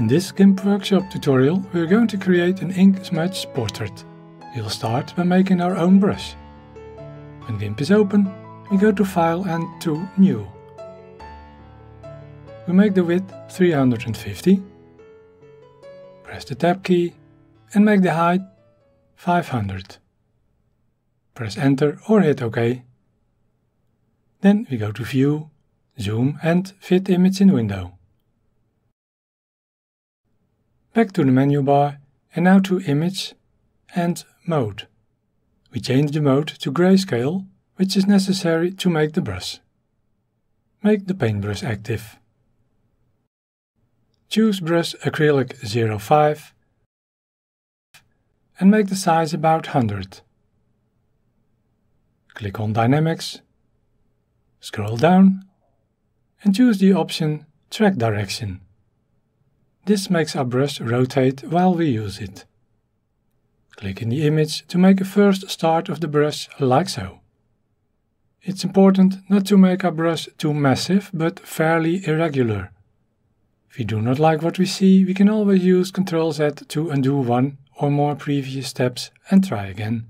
this Gimp workshop tutorial we are going to create an ink smudge portrait. We will start by making our own brush. When Gimp is open, we go to File and to New. We make the width 350, press the Tab key and make the height 500. Press Enter or hit OK. Then we go to View, Zoom and Fit Image in Window. Back to the menu bar and now to Image and Mode. We change the mode to grayscale, which is necessary to make the brush. Make the paintbrush active. Choose Brush Acrylic 05 and make the size about 100. Click on Dynamics, scroll down and choose the option Track Direction. This makes our brush rotate while we use it. Click in the image to make a first start of the brush like so. It's important not to make our brush too massive but fairly irregular. If we do not like what we see, we can always use Ctrl-Z to undo one or more previous steps and try again.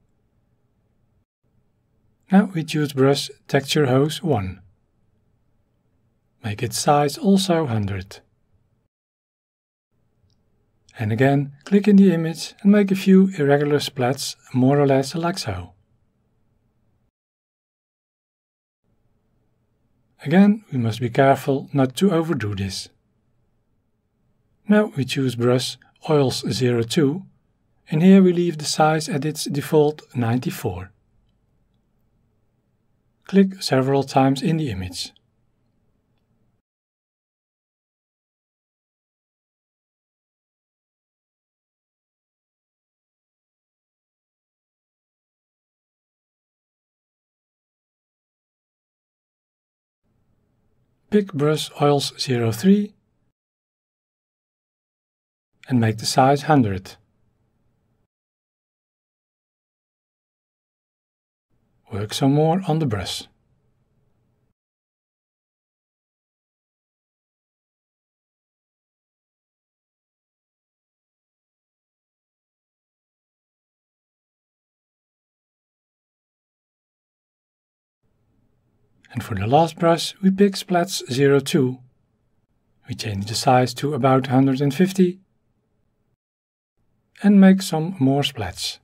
Now we choose Brush Texture Hose 1. Make its size also 100. And again, click in the image and make a few irregular splats, more or less like so. Again, we must be careful not to overdo this. Now we choose Brush Oils 02, and here we leave the size at its default 94. Click several times in the image. Pick Brush Oils 03 and make the size 100. Work some more on the brush. And for the last brush, we pick Splats 02. We change the size to about 150 and make some more splats.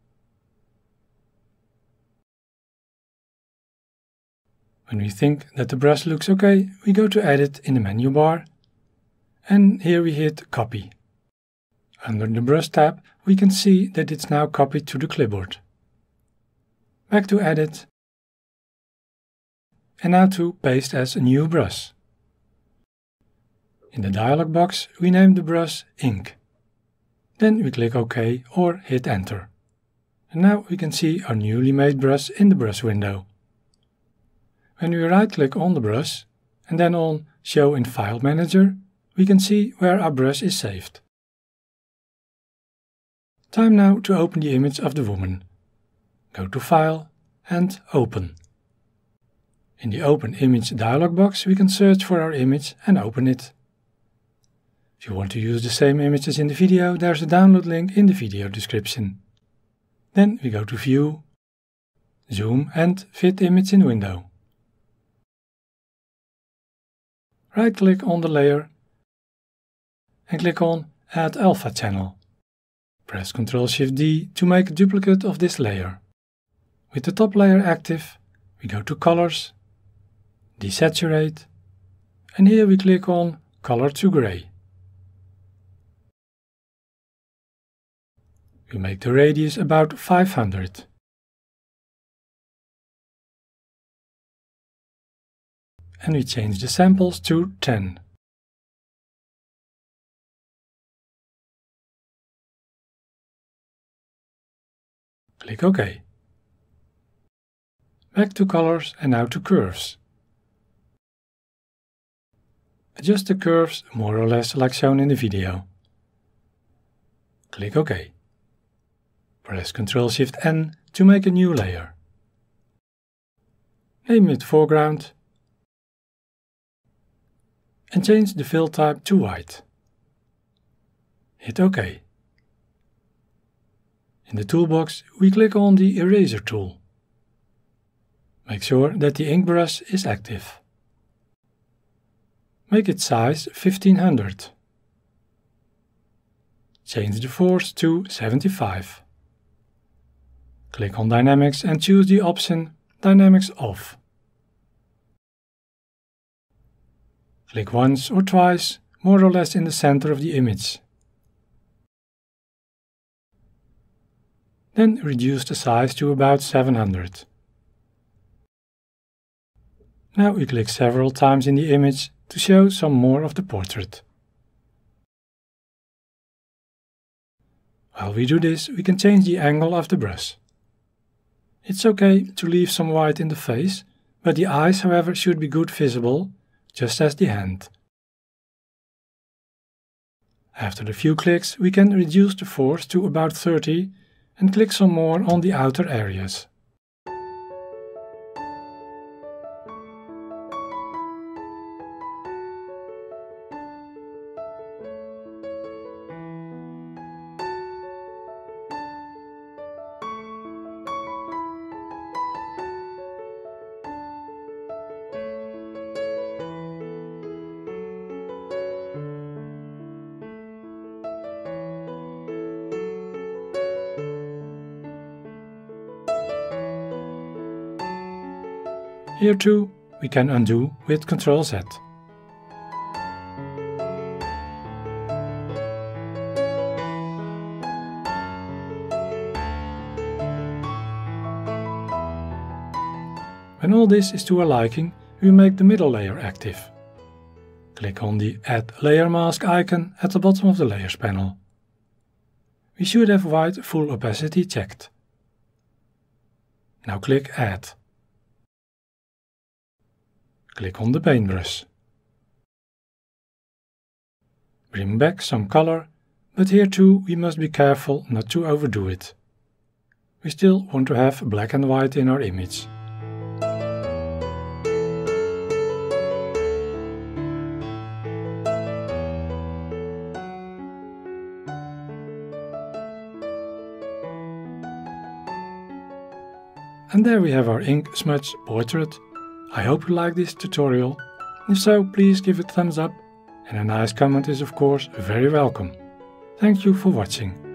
When we think that the brush looks okay, we go to Edit in the menu bar and here we hit Copy. Under the Brush tab, we can see that it's now copied to the clipboard. Back to Edit. And now to Paste as a new brush. In the dialog box we name the brush Ink. Then we click OK or hit Enter. And now we can see our newly made brush in the brush window. When we right click on the brush and then on Show in File Manager, we can see where our brush is saved. Time now to open the image of the woman. Go to File and Open. In the Open Image dialog box we can search for our image and open it. If you want to use the same image as in the video, there's a download link in the video description. Then we go to View, Zoom and Fit Image in Window. Right-click on the layer and click on Add Alpha Channel. Press Ctrl-Shift-D to make a duplicate of this layer. With the top layer active, we go to Colors, Desaturate, and here we click on Color to Gray. We make the radius about 500. And we change the samples to 10. Click OK. Back to Colors and now to Curves. Adjust the curves more or less like shown in the video. Click OK. Press Ctrl-Shift-N to make a new layer. Name it Foreground and change the fill type to white. Hit OK. In the toolbox, we click on the Eraser tool. Make sure that the ink brush is active. Make its size 1500. Change the force to 75. Click on Dynamics and choose the option Dynamics Off. Click once or twice, more or less in the center of the image. Then reduce the size to about 700. Now we click several times in the image to show some more of the portrait. While we do this, we can change the angle of the brush. It's okay to leave some white in the face, but the eyes, however, should be good visible, just as the hand. After a few clicks, we can reduce the force to about 30 and click some more on the outer areas. Here too, we can undo with Ctrl Z. When all this is to our liking, we make the middle layer active. Click on the Add Layer Mask icon at the bottom of the Layers panel. We should have white full opacity checked. Now click Add. Click on the paintbrush. Bring back some color, but here too we must be careful not to overdo it. We still want to have black and white in our image. And there we have our ink smudge portrait. I hope you liked this tutorial. If so, please give it a thumbs up, and a nice comment is of course very welcome. Thank you for watching.